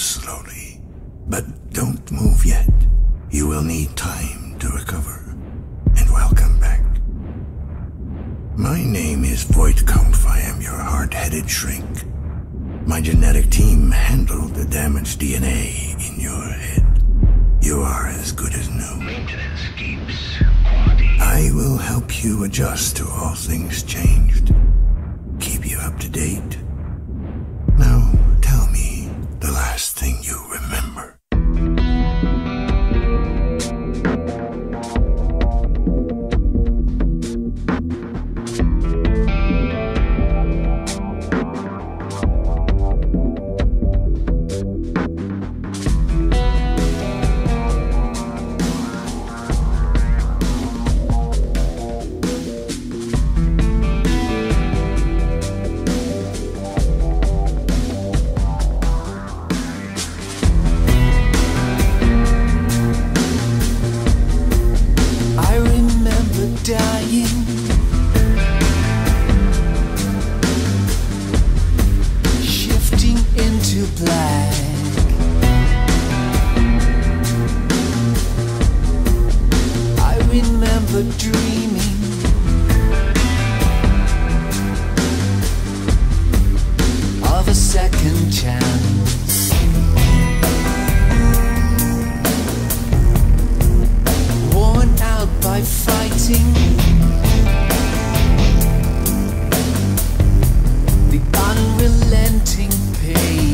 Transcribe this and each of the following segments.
slowly. But don't move yet. You will need time to recover. And welcome back. My name is Voigtkampf. I am your hard-headed shrink. My genetic team handled the damaged DNA in your head. You are as good as new. Maintenance keeps quality. I will help you adjust to all things changed. Keep you up to date. Now, tell me the last thing you remember. Dying, shifting into black. I remember dreaming of a second chance, worn out by fighting the unrelenting pain,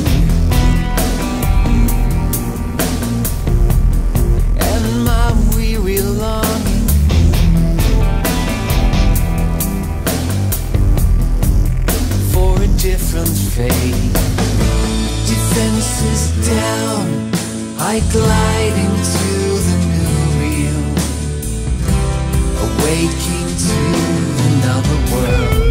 and my weary longing for a different fate. Defenses down, I glide into the new real, awaking to another world.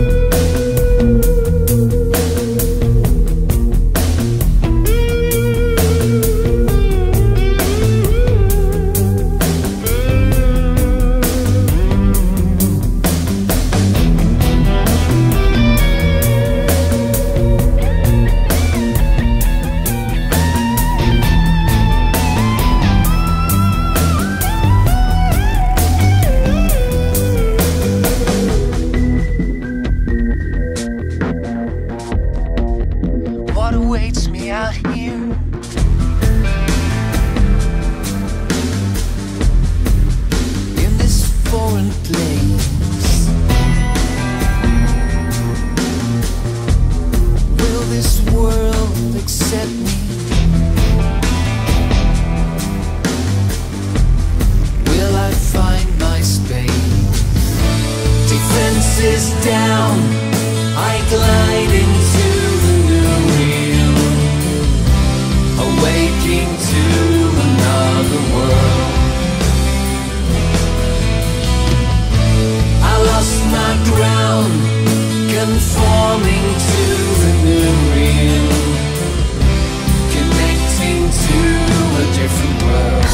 What awaits me out here? In this foreign place, will this world accept me? Will I find my space? Defenses down, I glide into the new real, awaking to another world. I lost my ground, conforming to the new real, connecting to a different world.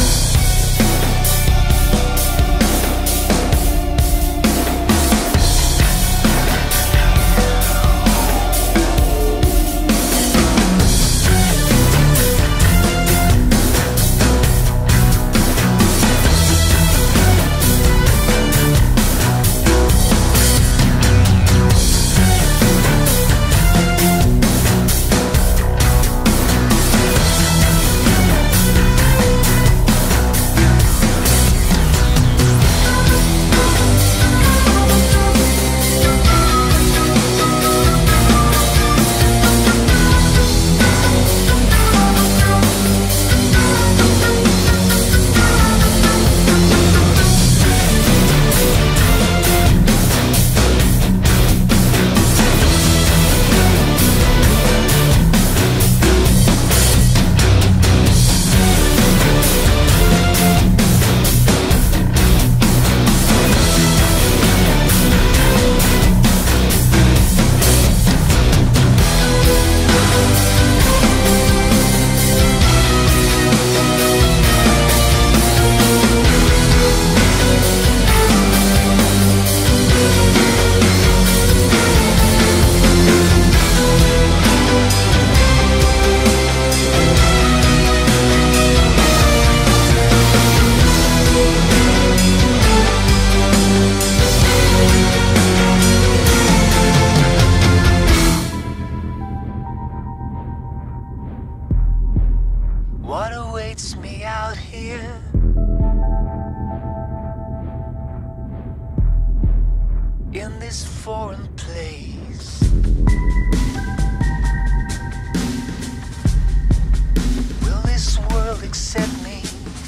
in this foreign place. Will this world accept me?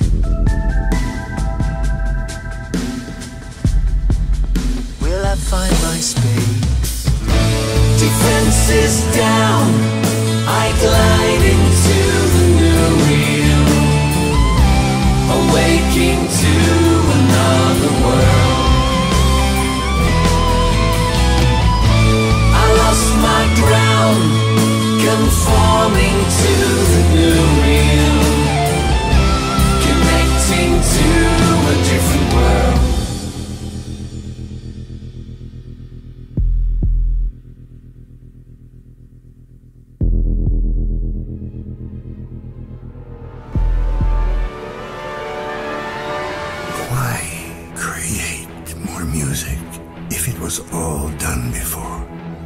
Will I find my space? Defenses down, I glide into the new real, awaking to another world. I lost my ground, conforming to the new real, connecting to a different world. Why create more music if it was all done before?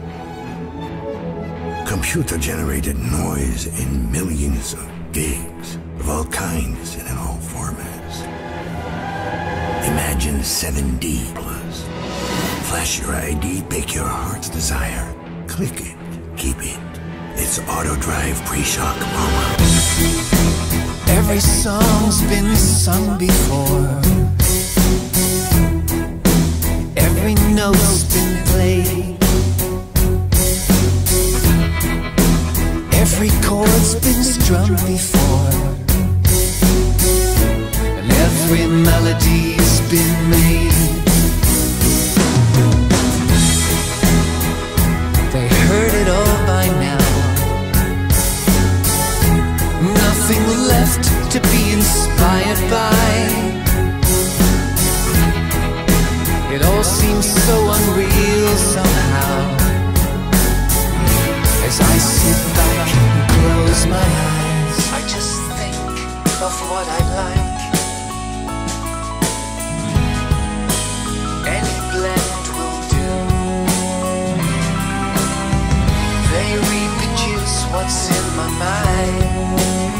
Computer-generated noise in millions of gigs, of all kinds and in all formats. Imagine 7D plus. Flash your ID, pick your heart's desire. Click it, keep it. It's auto-drive pre-shock mama. Every song's been sung before. Every note's been played. Every chord's been strummed before. And every melody's been made. They heard it all by now. Nothing left to be inspired by. It all seems so unreal somehow, as I sit back and close my eyes. I just think of what I like. Any blend will do. They reproduce what's in my mind,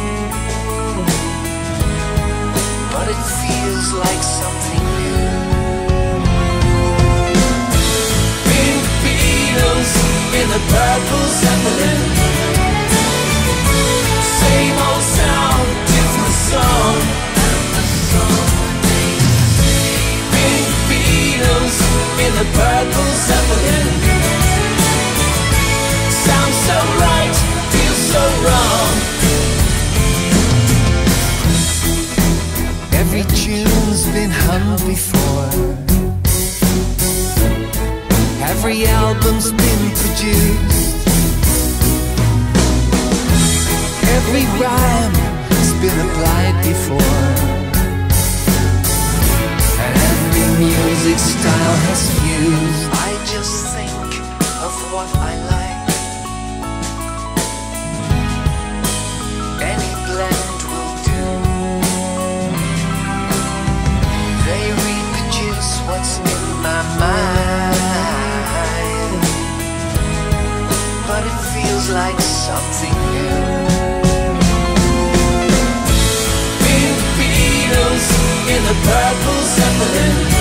but it feels like something new. Pink Beatles in the purple Zeppelin. Same old sound, different song. Pink Beatles in the purple Zeppelin. Sounds so right, feels so wrong. Every tune's been hummed before. Every album's been produced. Every rhyme has been applied before. And every music style has fused. I just think of what I like. Any blend will do. They reproduce what's in my mind, but it feels like something new. Pink Beatles in the purple Zeppelin.